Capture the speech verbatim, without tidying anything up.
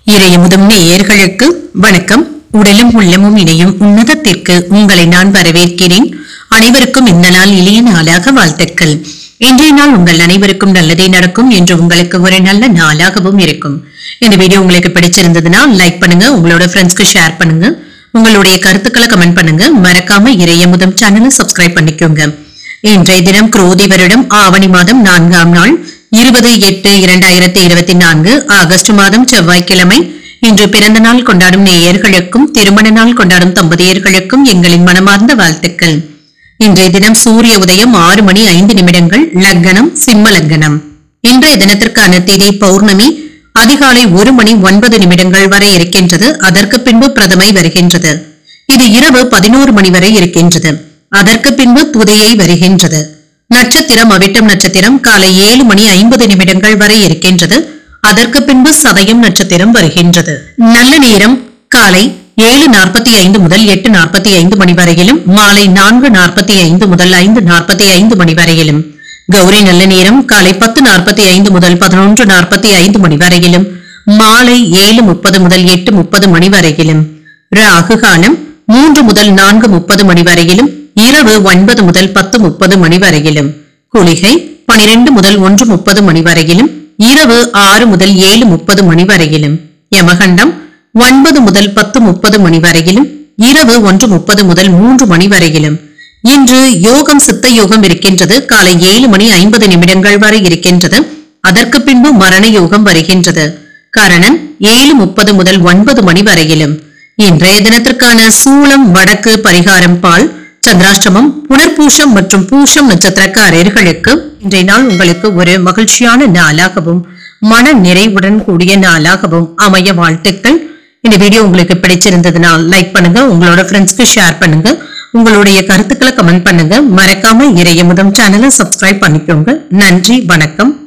இறையமுதும் நேயர்களுக்கு வணக்கம். உடலும் உள்ளமும் இணையும் உன்னதத்திற்கு உங்களை நான் வரவேற்கிறேன். அனைவருக்கும் இந்த நாள் இளைய நாளாக வாழ்த்துக்கள். இன்றைய நாள் உங்கள் அனைவருக்கும் நல்லதே நடக்கும் என்று உங்களுக்கு ஒரு நல்ல நாளாகவும் இருக்கும். இந்த வீடியோ உங்களுக்கு பிடிச்சிருந்ததுன்னா லைக் பண்ணுங்க, உங்களோட ஃப்ரெண்ட்ஸ்க்கு ஷேர் பண்ணுங்க, உங்களுடைய கருத்துக்களை கமெண்ட் பண்ணுங்க. மறக்காம இறையமுதும் சேனலை சப்ஸ்கிரைப் பண்ணிக்கோங்க. இன்றைய தினம் குரோதி வருடம் ஆவணி மாதம் நான்காம் நாள் இருபது எட்டு இரண்டாயிரத்தி இருபத்தி நான்கு ஆகஸ்ட் மாதம் செவ்வாய்க்கிழமை. இன்று பிறந்த நாள் கொண்டாடும் நேயர்களுக்கும் திருமண நாள் கொண்டாடும் தம்பதியர்களுக்கும் எங்களின் மனமார்ந்த வாழ்த்துக்கள். இன்றைய தினம் சூரிய உதயம் ஆறு மணி ஐந்து நிமிடங்கள், லக்னம் சிம்ம லக்னம். இன்றைய தினத்திற்கான திதி பௌர்ணமி அதிகாலை ஒரு மணி ஒன்பது நிமிடங்கள் வரை இருக்கின்றது. அதற்கு பின்பு பிரதமை வருகின்றது. இது இரவு பதினோரு மணி வரை இருக்கின்றது. அதற்கு பின்பு துதியை வருகின்றது. நட்சத்திரம் அவிட்டம் நட்சத்திரம் காலை ஏழு மணி ஐம்பது நிமிடங்கள் வரை இருக்கின்றது. அதற்கு பின்பு சதயம் நட்சத்திரம் வருகின்றது. நல்ல நேரம் காலை ஏழு நாற்பத்தி ஐந்து முதல் எட்டு நாற்பத்தி ஐந்து மணி வரையிலும், மாலை நான்கு நாற்பத்தி ஐந்து முதல் ஐந்து நாற்பத்தி ஐந்து மணி வரையிலும். கௌரி நல்ல நேரம் காலை பத்து நாற்பத்தி ஐந்து முதல் பதினொன்று நாற்பத்தி ஐந்து மணி வரையிலும், மாலை ஏழு முப்பது முதல் எட்டு முப்பது மணி வரையிலும். ராகு காலம் மூன்று முதல் நான்கு முப்பது மணி வரையிலும், இரவு ஒன்பது முதல் பத்து முப்பது மணி வரையிலும். குளிகை பனிரெண்டு முதல் ஒன்று முப்பது மணி வரையிலும், இரவு ஆறு முதல் ஏழு முப்பது மணி வரையிலும். யமகண்டம் ஒன்பது முதல் பத்து முப்பது மணி வரையிலும், இரவு ஒன்று முப்பது முதல் மூன்று மணி வரையிலும். இன்று யோகம் சித்த யோகம் இருக்கின்றது. காலை ஏழு மணி ஐம்பது நிமிடங்கள் வரை இருக்கின்றது. அதற்கு பின்பு மரண யோகம் வருகின்றது. கரணன் ஏழு முப்பது முதல் ஒன்பது மணி வரையிலும். இன்றைய தினத்திற்கான சூளம் வடக்கு, பரிகாரம் பால். சந்திராஷ்டமம் புனர்பூஷம் மற்றும் பூஷம் நட்சத்திரக்காரர்களுக்கு இன்றைய நாள் உங்களுக்கு ஒரு மகிழ்ச்சியான நாளாகவும் மன நிறைவுடன் கூடிய நாளாகவும் அமைய வாழ்த்துக்கள். இந்த வீடியோ உங்களுக்கு பிடிச்சிருந்ததுனால் லைக் பண்ணுங்க, உங்களோட ஃப்ரெண்ட்ஸ்க்கு ஷேர் பண்ணுங்க, உங்களுடைய கருத்துக்களை கமெண்ட் பண்ணுங்க. மறக்காம இறையமுதம் சேனலை சப்ஸ்கிரைப் பண்ணிக்கோங்க. நன்றி, வணக்கம்.